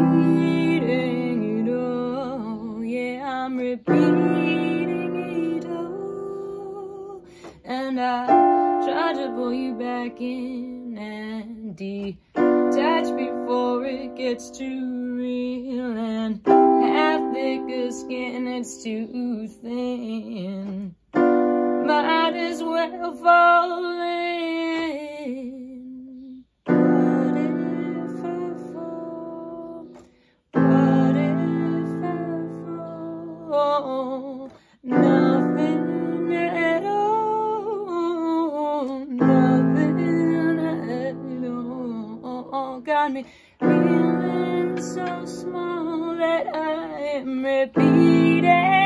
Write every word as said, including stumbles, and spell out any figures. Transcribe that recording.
repeating it all. Yeah, I'm repeating it all. And I try to pull you back in and detach before it gets too real. And have thicker skin, it's too thin. Might as well fall in. What if I fall? What if I fall? Nothing at all. Nothing at all. Got me feeling so small that I am repeating